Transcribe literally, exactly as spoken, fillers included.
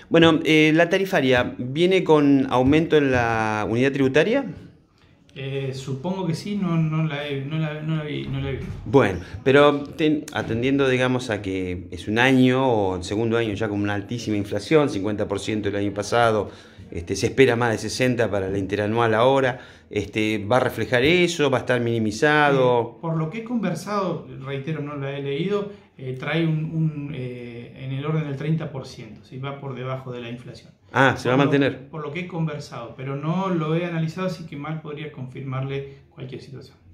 Bueno, eh, la tarifaria, ¿viene con aumento en la unidad tributaria? Eh, supongo que sí, no, no la, he, no, la, no la vi, no la he visto. Bueno, pero ten- atendiendo, digamos, a que es un año o el segundo año ya con una altísima inflación, cincuenta por ciento el año pasado, este, se espera más de sesenta para la interanual ahora, este, ¿va a reflejar eso? ¿Va a estar Eh, minimizado? por lo que he conversado, reitero, no la he leído, eh, trae un, un, eh, en el orden del treinta por ciento, ¿sí? Va por debajo de la inflación. Ah, se va a Por lo, mantener. por lo que he conversado, pero no lo he analizado, así que mal podría confirmarle cualquier situación.